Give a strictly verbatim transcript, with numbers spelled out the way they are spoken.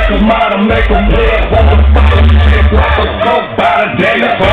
come out and make them live. Want to follow shit like a go by the day.